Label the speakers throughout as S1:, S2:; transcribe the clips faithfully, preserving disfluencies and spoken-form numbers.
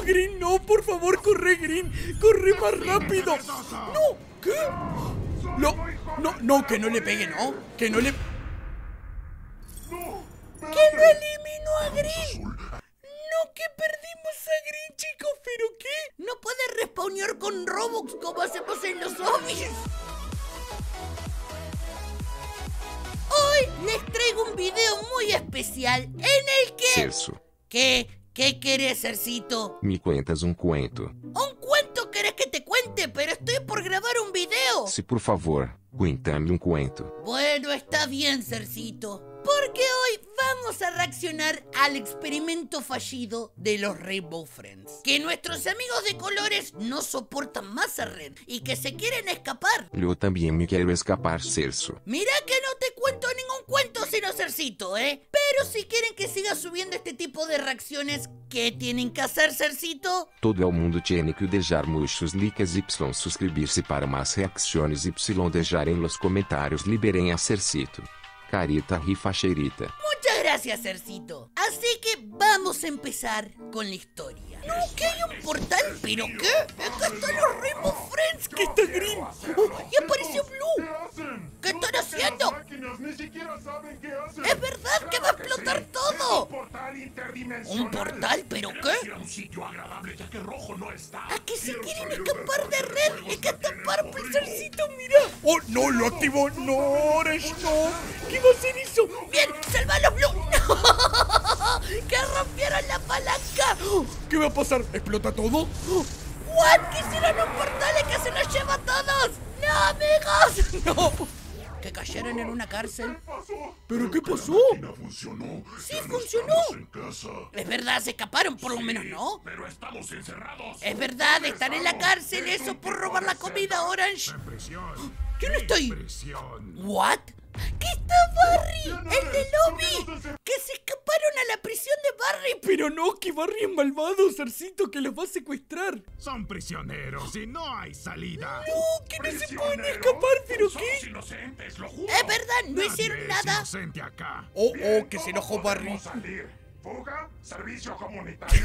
S1: Green, no, por favor, corre, Green. Corre más rápido. No, ¿qué? No, no, no, que no le pegue, ¿no? Que no le... ¡Que lo eliminó a Green! ¡No, que perdimos a Green, chicos! ¿Pero qué? No puede respawnear con Robux como hacemos en los zombies. Hoy les traigo un video muy especial en el que...
S2: Celso.
S1: ¿Qué? ¿Qué querés, Cercito?
S2: Me cuentas um cuento.
S1: ¿Un cuento querés que te cuente? Pero estoy por grabar un video.
S2: Se por favor, cuéntame um cuento.
S1: Bueno, está bien, Cercito. Porque hoy vamos a reaccionar al experimento fallido de los Rainbow Friends. Que nuestros amigos de colores no soportan más a Red y que se quieren escapar.
S2: Eu também me quero escapar, Celso.
S1: Mirá que no te cuento ningún cuento sino Cercito, ¿eh? Pero si quieren que siga subiendo este tipo de reacciones, ¿qué tienen que hacer, Cercito?
S2: Todo o mundo tiene que deixar muitos likes y suscribir-se para más reacciones y deixar en los comentarios liberem a Cercito. Carita rifacheirita.
S1: Muchas gracias, Cercito. Así que vamos a empezar con la historia. No, que hay un portal, ¿pero qué? Acá están los Rainbow Friends. ¿Qué está Green? Oh, y apareció Blue. ¿Qué están haciendo? Es verdad que va a explotar todo. ¿Un portal? ¿Pero qué? ¿A que se quieren escapar de Red? Es que está Purple, Cercito, mira. Oh, no, lo activó. No, Orange, no. ¿Qué va a hacer eso? Bien, salvalos, Blue. ¡No! ¡Que rompieron la palanca! ¿Qué va a pasar? ¿Explota todo? ¿What? ¿Qué hicieron los portales que se los lleva a todos? ¡No, amigos! ¡No! ¿Que cayeron en una cárcel? ¿Pero qué pasó?
S3: Funcionó.
S1: Sí, funcionó. Es verdad, se escaparon por lo menos, ¿no?
S3: Pero estamos encerrados.
S1: Es verdad, están en la cárcel, eso por robar la comida, Orange. ¿Quién está ahí? ¿What? ¿Qué está Barry? ¡El de Lobby! ¡Que se escaparon a la prisión de Barry! Pero no, que Barry es malvado, Cercito, que los va a secuestrar.
S4: Son prisioneros y no hay salida.
S1: No, que no se pueden escapar, pero ¿qué?
S3: Inocentes, lo juro.
S1: Es verdad, no
S4: Nadie
S1: hicieron
S4: es
S1: nada.
S4: inocente acá.
S1: Oh, oh, que se enojó Barry.
S3: Podemos salir. Fuga, servicio comunitario.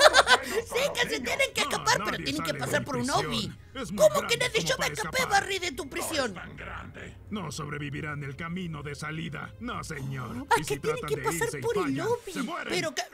S1: Sí, que se tienen que escapar,
S4: No,
S1: pero
S4: nadie
S1: tienen que
S4: sale
S1: pasar
S4: de
S1: por un
S4: prisión.
S1: Obi.
S4: Es muy
S1: ¿Cómo que
S4: grande
S1: nadie?
S4: como
S1: Yo me
S4: para
S1: escapé,
S4: escapar.
S1: Barry, de tu prisión.
S3: Tan grande.
S4: No sobrevivirán el camino de salida. No, señor.
S1: ¿A
S4: Y
S1: qué
S4: si
S1: tienen
S4: tratan
S1: que
S4: de
S1: pasar
S4: irse y
S1: por el
S4: fallan,
S1: Obi?
S4: se mueren.
S1: Pero que...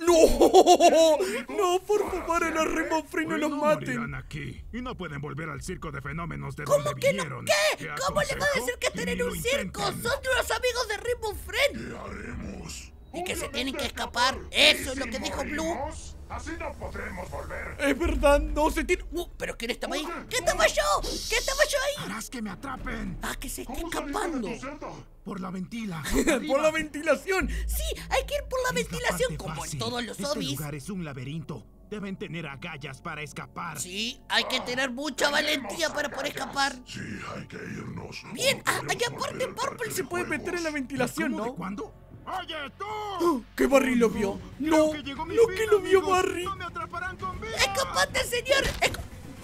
S1: ¡No! No, por favor, a los Rainbow Friends no
S4: Pues
S1: nos
S4: morirán
S1: maten.
S4: aquí y no pueden volver al circo de fenómenos de
S1: ¿Cómo
S4: donde
S1: que no?
S4: vinieron.
S1: ¿Qué?
S4: Te
S1: ¿Cómo le va a
S4: aconsejo
S1: decir que están
S4: que
S1: en
S4: ni
S1: un
S4: lo
S1: circo?
S4: intenten.
S1: Son unos amigos de Rainbow Friends.
S3: ¿Qué haremos?
S1: Y que se tienen que escapar. Eso es lo que dijo Blue.
S3: ¿Morimos? Así no podremos volver.
S1: Es verdad, no se tiene... Uh, ¿pero quién estaba ahí? ¿Qué estaba yo? ¿Qué estaba yo ahí?
S4: Harás que me atrapen
S1: Ah, que se está
S3: ¿Cómo saliste de
S1: escapando.
S3: tu celda?
S4: por la ventila.
S1: Por la ventilación. Sí, hay que ir por la
S4: Es la
S1: ventilación
S4: parte
S1: como en
S4: fácil.
S1: todos los
S4: Este
S1: zombies.
S4: lugar es un laberinto. Deben tener agallas para escapar.
S1: Sí, hay que tener mucha valentía para poder escapar.
S3: Sí, hay que irnos.
S1: Bien, ah,
S3: No
S1: allá
S3: podemos
S1: aparte
S3: volver
S1: Purple
S3: parte
S1: se
S3: de
S1: puede
S3: juegos.
S1: meter en la ventilación,
S4: ¿Cómo? ¿De
S1: ¿no?
S4: cuándo? ¡Oye, tú!
S1: ¿Qué Barry lo vio? No,
S4: Creo que llegó mi
S1: no
S4: fin,
S1: que lo vio
S4: amigos.
S1: Barry.
S4: ¡No me atraparán con vida!
S1: ¡Escapate, señor! Esca-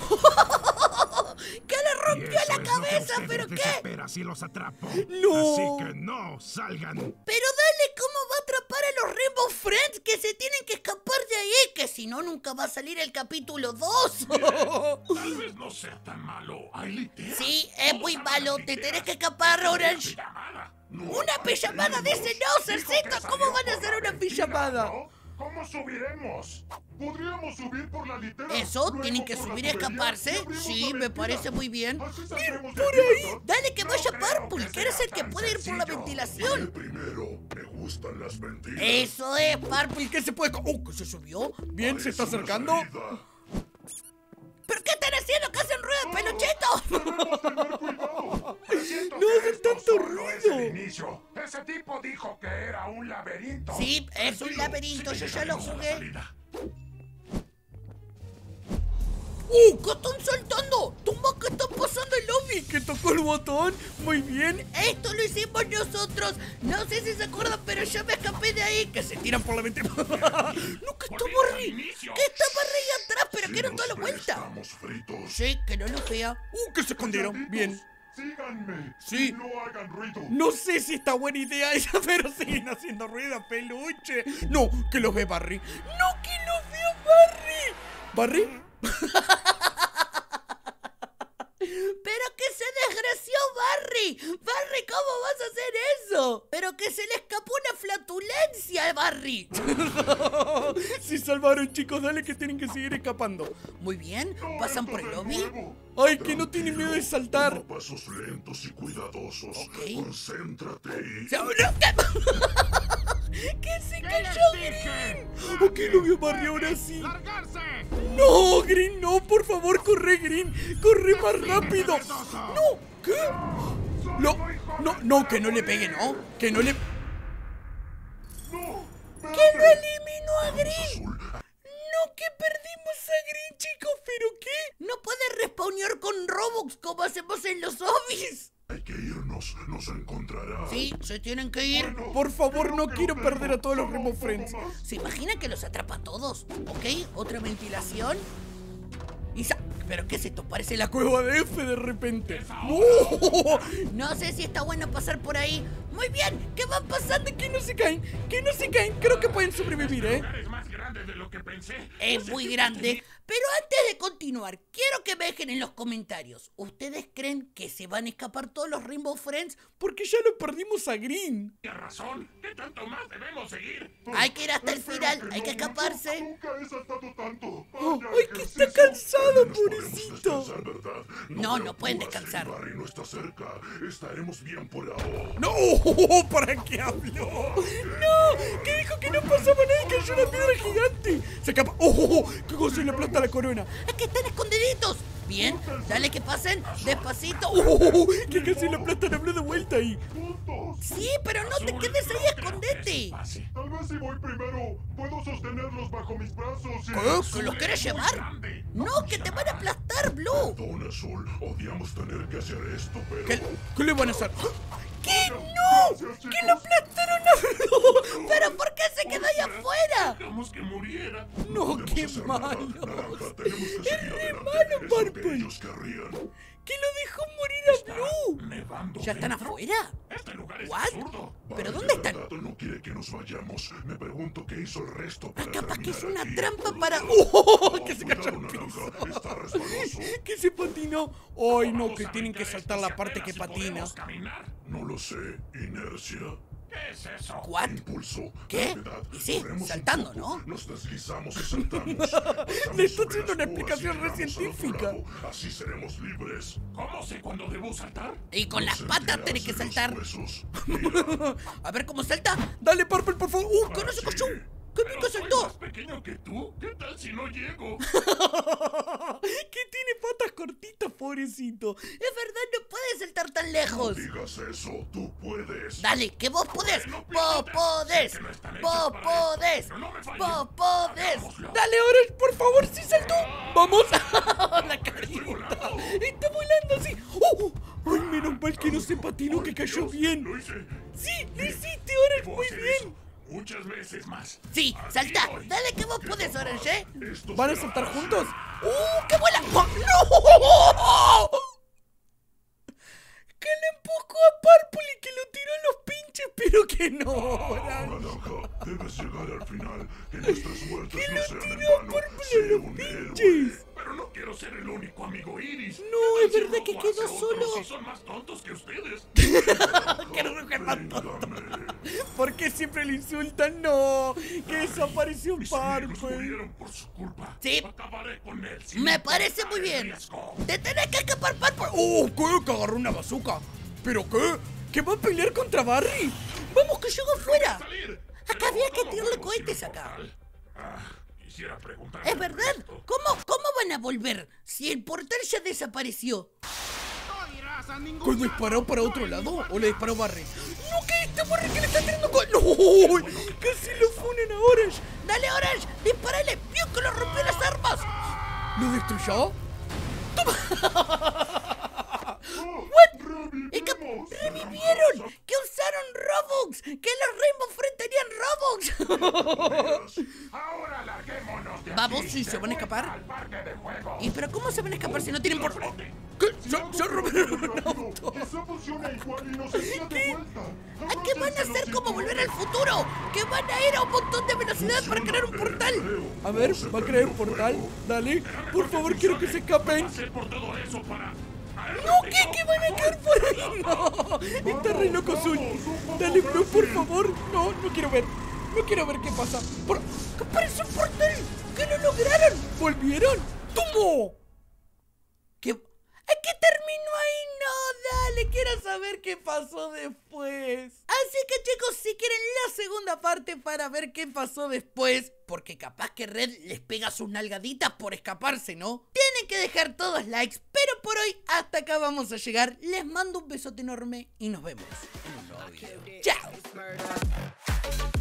S1: ¡Que le
S4: Y
S1: rompió
S4: eso
S1: la
S4: es lo que
S1: cabeza!
S4: ustedes
S1: ¿Pero qué?
S4: desespera si los atrapo.
S1: No.
S4: Así que no salgan.
S1: Pero dale, ¿cómo va a atrapar a los Rainbow Friends? Que se tienen que escapar de ahí, que si no nunca va a salir el capítulo dos.
S3: Tal vez no sea tan malo. Hay literas.
S1: Sí, es muy malo, te tenés que escapar, Orange.
S3: Pijamada. No,
S1: Una pijamada, dice no,
S3: Dijo que
S1: Cercito, ¿cómo
S3: salió
S1: van a
S3: por
S1: hacer
S3: la
S1: una
S3: ventila,
S1: pijamada?
S3: ¿no? ¿Cómo subiremos? ¿Podríamos subir por la litera?
S1: Eso,
S3: Luego
S1: tienen que
S3: por la
S1: subir y
S3: tubería
S1: escaparse.
S3: y abrimos
S1: Sí,
S3: la
S1: me
S3: ventila.
S1: parece muy bien.
S3: Así
S1: Bien,
S3: saldremos de
S1: por
S3: aquí,
S1: ahí.
S3: ¿verdad?
S1: Dale que
S3: No
S1: vaya
S3: creo
S1: Purple.
S3: que
S1: Quiere
S3: sea
S1: ser que
S3: tan
S1: puede ir por la
S3: sencillo.
S1: ventilación.
S3: Iré primero. Me gustan las ventilas.
S1: Eso es, Purple, que se puede... ¡Oh, que se subió! Bien, se está
S3: Parece una
S1: acercando.
S3: salida.
S1: ¿Pero qué están haciendo? ¿Qué hacen ruido, peluchito?
S3: Siento
S1: No
S3: que
S1: hace
S3: esto
S1: tanto
S3: solo es el
S1: ruido.
S3: inicio. Ese tipo dijo que era un laberinto.
S1: Sí, es un
S3: Tranquilo,
S1: laberinto,
S3: sí
S1: yo ya lo
S3: llegaremos a la
S1: jugué.
S3: salida.
S1: ¡Uh! ¿Qué están saltando? ¡Toma, qué está pasando el lobby! Que tocó el botón. Muy bien. Esto lo hicimos nosotros. No sé si se acuerdan, pero yo me escapé de ahí. Que se tiran por la ventana. ¡No, que está
S3: Volvimos al
S1: Barry!
S3: inicio.
S1: ¡Que está Barry ahí atrás! ¡Pero
S3: Si
S1: que dieron toda la
S3: nos
S1: vuelta!
S3: Estamos fritos.
S1: Sí, que no lo vea. ¡Uh! Que se escondieron. Bien.
S3: Síganme.
S1: Sí.
S3: Y no hagan ruido.
S1: No sé si está buena idea esa, pero siguen haciendo ruido, peluche. No, que los ve Barry. No, que los veo Barry. ¿Barry?
S5: ¡Pero que se desgració Barry! ¡Barry, ¿cómo vas a hacer eso? ¡Pero que se le escapó una flatulencia a Barry!
S1: Se salvaron, chicos, dale que tienen que seguir escapando.
S5: Muy bien, ¿pasan por el lobby?
S1: Ay, que no tiene miedo de saltar.
S3: Toma pasos lentos y cuidadosos.
S5: Ok.
S3: Concéntrate y...
S5: ¡Se abrió!
S1: ¡Que se
S4: ¿Qué
S1: cayó
S4: les dije?
S1: Green! Ok, lo vio Barry ahora sí.
S4: ¡Largarse!
S1: No, Green, no, por favor, corre, Green. Corre más rápido. No, ¿qué? No, no, no, que no le pegue, no. Que no le...
S3: ¡No!
S1: ¡Que no eliminó a Green!
S3: Azul.
S1: No, que perdimos a Green, chicos, ¿pero qué?
S5: ¿No puede respawnear con Robux como hacemos en los zombies?
S3: Hay que irnos, nos encontrará.
S5: Sí, se tienen que ir.
S1: Por favor, no quiero perder a todos los Rainbow Friends.
S5: ¿Se imagina que los atrapa a todos? ¿Ok? Otra ventilación. Y sa- ¿Pero qué es esto? Parece la
S1: La cueva de F de repente. ¡No!
S5: No sé si está bueno pasar por ahí. Muy bien, ¿qué va pasando?
S1: Que no se caen, que no se caen. Creo que pueden sobrevivir, ¿eh?
S3: Es más grande de lo que pensé.
S5: Es muy grande. Pero antes de continuar, quiero que me dejen en los comentarios. ¿Ustedes creen que se van a escapar todos los Rainbow Friends?
S1: Porque ya lo perdimos a Green.
S3: Tienes razón. ¿Qué tanto más debemos seguir?
S5: Hay que ir hasta el final, hay que escaparse.
S3: Nunca he saltado tanto.
S1: Oh,
S3: Vaya
S1: ¡ay, que está
S3: ejercicio.
S1: cansado,
S3: Nos podemos
S1: pobrecito!
S3: descansar, ¿verdad?
S5: No,
S3: te
S5: no pueden
S3: apures,
S5: descansar.
S3: si Barry no está cerca. Estaremos bien por ahora.
S1: ¡No! ¿Para qué habló? ¡No! Que dijo que no pasaba nada y cayó una piedra gigante. Se escapa. ¡Oh! ¡Qué cosa le aplasta la corona!
S5: ¡Aquí están escondiditos! Bien, dale que pasen, despacito.
S1: ¡Oh! ¡Que casi le aplasta la de vuelta ahí!
S3: Juntos.
S5: Sí, pero no te quedes ahí, escondete.
S3: Tal vez si voy primero, puedo sostenerlos bajo mis brazos y...
S5: ¿Qué? ¿Que los quieres llevar? No, que te van a aplastar, Blue.
S3: Don Azul, odiamos tener que hacer esto, pero...
S1: ¿Qué, qué le van a hacer?
S5: ¿Qué? ¡No! ¡Que lo aplastaron a Blue! ¿Pero por qué se quedó ahí afuera?
S3: Dejamos que muriera.
S1: No,
S3: podemos
S1: qué
S3: hacer nada.
S1: malo.
S3: Naranja, tenemos que seguir
S1: re
S3: adelante.
S1: malo,
S3: Es lo que
S1: Purple.
S3: ellos querrían.
S1: ¡Que lo dejó morir a Blue!
S3: Nevando
S5: ¿Ya están
S3: dentro.
S5: afuera?
S3: Este lugar es
S5: ¿What?
S3: absurdo.
S5: ¿Pero
S3: Barry
S5: dónde
S3: de
S5: están?
S3: verdad no quiere que nos vayamos. Me pregunto qué hizo el resto para
S5: Capaz que es
S3: terminar
S5: una
S3: aquí.
S5: trampa para...
S1: ¡Oh! ¡Que se
S3: Cuidado,
S1: cayó al
S3: Naranja,
S1: piso!
S3: está resbaloso.
S1: ¡Que se patinó! ¡Ay, no!
S3: Vamos
S1: Que
S3: a
S1: tienen que
S3: evitar
S1: saltar
S3: esto
S1: la
S3: si
S1: parte que
S3: apenas si
S1: patina.
S3: podemos caminar. No lo sé. Inercia. ¿Qué es eso?
S5: ¿What?
S3: Impulso.
S5: ¿Qué?
S3: gravedad.
S5: Y sí,
S3: Corremos un
S5: saltando,
S3: poco,
S5: ¿no?
S3: Nos deslizamos y saltamos.
S1: Le está haciendo una explicación re
S3: re
S1: científica.
S3: Así seremos libres. ¿Cómo sé cuándo debo saltar?
S5: Y con las patas tenés que saltar.
S3: Mira,
S5: A ver cómo salta.
S1: ¡Dale, Purple, por favor! ¡Uh!
S5: ¡Que no se cayó!
S3: sí.
S5: ¡Qué bien que
S3: soy
S5: saltó!
S3: más pequeño que tú. ¿Qué tal si no llego?
S1: ¡Que tiene patas cortitas, pobrecito!
S5: Es verdad, no puedes saltar tan lejos.
S3: Digas eso. Tú puedes.
S5: Dale, que vos podés.
S3: No
S5: Vos
S3: pilotes.
S5: podés.
S3: Sé que no están hechos
S5: Vos
S3: para
S5: podés.
S3: esto, pero no me fallen.
S5: Vos podés.
S3: Hagámoslo.
S1: ¡Dale, Orange, por favor! ¡Sí saltó! ¡Vamos! ¡La carita!
S3: volando.
S1: ¡Está volando así! ¡Oh! ¡Ay, menos mal que no se patinó, que cayó
S3: Dios,
S1: bien!
S3: Lo hice.
S1: ¡Sí! ¡Lo hiciste, Orange!
S3: Debo
S1: ¡Muy
S3: hacer
S1: bien!
S3: eso muchas veces más.
S5: Sí,
S3: Aquí
S5: salta.
S3: voy.
S5: Dale que vos
S3: ¿Qué
S5: podés,
S3: papá?
S5: Orange, ¿eh?
S3: Esto
S1: ¿Van a
S3: será
S1: saltar
S3: fácil.
S1: juntos?
S5: ¡Uh, qué vuela! ¡Oh! ¡No!
S1: ¡Que le empujó a Purple y que lo tiró a los pinches! ¡Pero que no, Orange!
S3: Naranja, debes llegar al final. Que nuestras muertes
S1: ¡Que
S3: no
S1: lo
S3: sean en
S1: tiró a
S3: vano.
S1: Purple
S3: Sé
S1: a los
S3: un héroe.
S1: pinches!
S3: Pero no quiero ser el único amigo Iris.
S1: No,
S3: ¿Qué
S1: es
S3: tal si
S1: verdad que
S3: robo
S1: quedó
S3: hacia
S1: solo.
S3: otros y son más tontos que ustedes.
S1: ¡Que no es más tonto!
S3: Véngame.
S1: ¿Por qué siempre le insultan? ¡No! ¡Que desapareció
S3: Mis amigos
S1: Purple!
S3: murieron por su culpa.
S5: Sí.
S3: Acabaré con él. sin
S5: Me
S3: importar
S5: parece muy
S3: el
S5: bien.
S3: riesgo.
S5: Te tenés que escapar, Purple.
S1: ¡Oh! ¿Qué? ¿Que agarró una bazooka? ¿Pero qué? ¿Que va a pelear contra Barry?
S5: Vamos, que llego afuera.
S3: Salir.
S5: Acá
S3: Pero
S5: había que
S3: ¿cómo
S5: tirarle
S3: podemos ir
S5: cohetes
S3: al
S5: acá.
S3: portal? Ah, quisiera preguntar.
S5: Es verdad. ¿Cómo, ¿Cómo van a volver si el portal ya desapareció?
S4: No irás a ningún
S1: ¿Que
S4: lado.
S1: disparó para otro lado o le disparó Barry? ¡No, que este Barry que le está tirando con... ¡No! ¡Casi lo funen a Orange!
S5: Dale, Orange, dispárale. Vio que lo rompió las armas.
S1: ¿Lo destruyó?
S5: ¿Y que revivieron? ¿Que usaron Robux? ¿Que los Rainbow Friends tenían Robux?
S3: Ahora larguémonos de
S5: Vamos,
S3: aquí.
S1: sí, ¿se van a escapar? ¿Y pero cómo se van a escapar si no tienen por...? ¿Qué? ¿Se, se robaron un auto?
S3: Quizá funciona igual y nos envía de vuelta.
S1: ¿A qué van a hacer como volver al futuro? Que van a ir a un montón de velocidad para crear un portal. A ver, va a crear un portal. Dale, por favor, quiero que se escapen. No, ¿qué? ¿Qué van a caer por ahí? No, está re loco Azul. Dale, Blue, por favor. No, no quiero ver. No quiero ver qué pasa. Por... ¿Qué parece un portal? ¿Qué lo lograron? ¿Volvieron? ¡Tomo! ¿Qué? ¿A qué terminó ahí? No, dale, quiero saber qué pasó después. Así que chicos, si quieren la segunda parte para ver qué pasó después, porque capaz que Red les pega sus nalgaditas por escaparse, ¿no? Tienen que dejar todos likes, pero por hoy hasta acá vamos a llegar. Les mando un besote enorme y nos vemos en un nuevo video. ¡Chao!